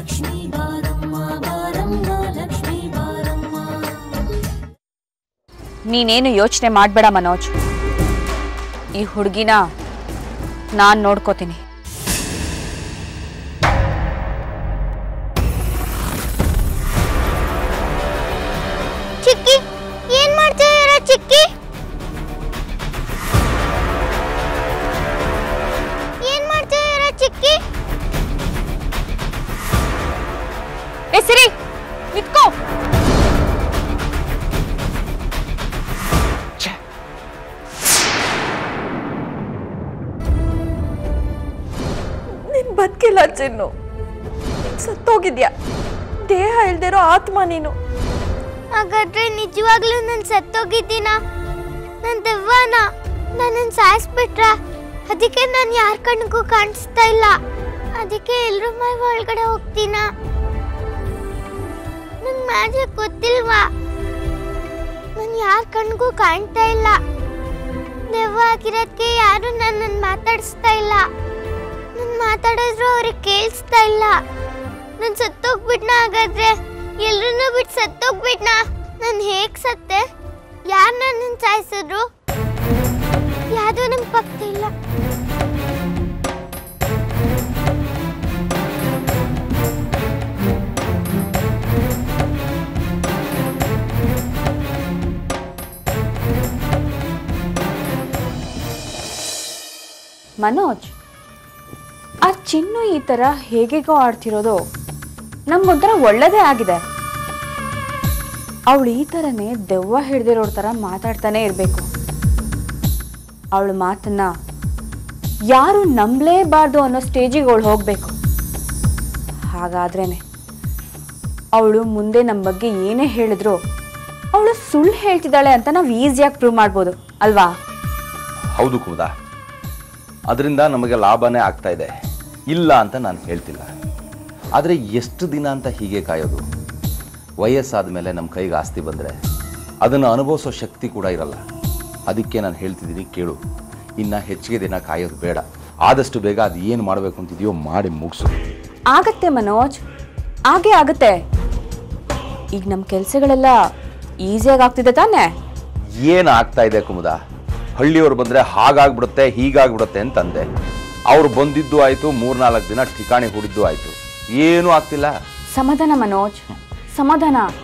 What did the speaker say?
ಲಕ್ಷ್ಮೀ ಬಾರಮ್ಮ ಬಾರಮ್ಮ ಲಕ್ಷ್ಮೀ ಬಾರಮ್ಮ. ನೀನೇನು ಯೋಚನೆ ಮಾಡಬೇಡ ಮನೋಜ್, ಈ ಹುಡುಗಿನ ನಾನು ನೋಡ್ಕೋತೀನಿ. ಚಿಕ್ಕಿ ಏನ್ ಮಾಡ್ತಿದ್ದೀರಾ ಚಿಕ್ಕಿ? ಏನ್ ಮಾಡ್ತಿದ್ದೀರಾ ಚಿಕ್ಕಿ? ಏ ಸಿರಿ ನಿತ್ಕೋ. ನೀನ್ ಬದುಕಿಲ್ಲ ಚಿನ್ನು, ಸತ್ತೋಗಿದ್ಯಾ. ದೇಹ ಇಲ್ದಿರೋ ಆತ್ಮ ನೀನು. ಹಾಗಾದ್ರೆ ನಿಜವಾಗ್ಲೂ ನಾನು ಸತ್ತೋಗಿದ್ದೀನ? ನನ್ನ ದೆವ್ವನ ನನ್ನನ್ನು ಸಾಯಿಸ್ಬಿಟ್ರ? ಅದಕ್ಕೆ ನಾನು ಯಾರ ಕಣ್ಣಿಗೂ ಕಾಣಿಸ್ತಾ ಇಲ್ಲ, ಅದಕ್ಕೆ ಎಲ್ರ ಮೈ ಒಳಗಡೆ ಹೋಗ್ತೀನ? ನಂಗೆ ಮ್ಯಾಜಿಕ್ ಗೊತ್ತಿಲ್ವಾ? ನಾನು ಯಾರ ಕಣ್ಣಿಗೂ ಕಾಣ್ತಾ ಇಲ್ಲ. ದೆವ್ವ ಆಗಿರೋದಕ್ಕೆ ಯಾರು ನನ್ನನ್ನು ಮಾತಾಡಿಸ್ತಾ ಇಲ್ಲ. ನಾನು ಮಾತಾಡಿದ್ರು ಅವ್ರಿಗೆ ಕೇಳಿಸ್ತಾ ಇಲ್ಲ. ನಾನು ಸತ್ತೋಗ್ಬಿಟ್ನ? ಹಾಗಾದ್ರೆ ಎಲ್ರನ್ನೂ ಬಿಟ್ಟು ಸತ್ತೋಗ್ಬಿಟ್ನ? ನಾನು ಹೇಗೆ ಸತ್ತೆ? ಯಾರು ನನ್ನನ್ನು ಸಾಯಿಸಿದ್ರು? ಯಾವುದೂ ನಂಗೆ ಪಕ್ಕ ಇಲ್ಲ. ಮನೋಜ್, ಆ ಚಿನ್ನು ಈ ಥರ ಹೇಗೇಗೋ ಆಡ್ತಿರೋದು ನಮ್ಗೊಂಥರ ಒಳ್ಳೇದೇ ಆಗಿದೆ. ಅವಳು ಈ ಥರನೇ ದೆವ್ವ ಹಿಡ್ದಿರೋರ ಥರ ಮಾತಾಡ್ತಾನೆ ಇರಬೇಕು. ಅವಳ ಮಾತನ್ನ ಯಾರು ನಂಬಲೇಬಾರ್ದು ಅನ್ನೋ ಸ್ಟೇಜಿಗೆ ಅವಳು ಹೋಗಬೇಕು. ಹಾಗಾದ್ರೇನೆ ಅವಳು ಮುಂದೆ ನಮ್ಮ ಬಗ್ಗೆ ಏನೇ ಹೇಳಿದ್ರು ಅವಳು ಸುಳ್ಳು ಹೇಳ್ತಿದ್ದಾಳೆ ಅಂತ ನಾವು ಈಸಿಯಾಗಿ ಪ್ರೂವ್ ಮಾಡ್ಬೋದು ಅಲ್ವಾ? ಹೌದು ಕುಮುದ, ಅದರಿಂದ ನಮಗೆ ಲಾಭನೇ ಆಗ್ತಾ ಇದೆ, ಇಲ್ಲ ಅಂತ ನಾನು ಹೇಳ್ತಿಲ್ಲ. ಆದರೆ ಎಷ್ಟು ದಿನ ಅಂತ ಹೀಗೆ ಕಾಯೋದು? ವಯಸ್ಸಾದ ಮೇಲೆ ನಮ್ಮ ಕೈಗೆ ಆಸ್ತಿ ಬಂದರೆ ಅದನ್ನು ಅನುಭವಿಸೋ ಶಕ್ತಿ ಕೂಡ ಇರಲ್ಲ. ಅದಕ್ಕೆ ನಾನು ಹೇಳ್ತಿದ್ದೀನಿ, ಕೇಳು. ಇನ್ನು ಹೆಚ್ಚಿಗೆ ದಿನ ಕಾಯೋದು ಬೇಡ. ಆದಷ್ಟು ಬೇಗ ಅದು ಏನು ಮಾಡಬೇಕು ಅಂತಿದೆಯೋ ಮಾಡಿ ಮುಗಿಸು. ಆಗತ್ತೆ ಮನೋಜ್, ಹಾಗೇ ಆಗುತ್ತೆ. ಈಗ ನಮ್ಮ ಕೆಲಸಗಳೆಲ್ಲ ಈಸಿಯಾಗಿ ಆಗ್ತಿದೆ ತಾನೇ? ಏನು ಆಗ್ತಾ ಇದೆ ಕುಮುದ? ಹಳ್ಳಿಯವ್ರು ಬಂದರೆ ಹಾಗಾಗ್ಬಿಡುತ್ತೆ ಹೀಗಾಗ್ಬಿಡುತ್ತೆ ಅಂತಂದೆ. ಅವ್ರು ಬಂದಿದ್ದು ಆಯಿತು, 3-4 ದಿನ ಠಿಕಾಣಿ ಹೂಡಿದ್ದು ಆಯಿತು, ಏನೂ ಆಗ್ತಿಲ್ಲ. ಸಮಾಧಾನ ಮನೋಜ್, ಸಮಾಧಾನ.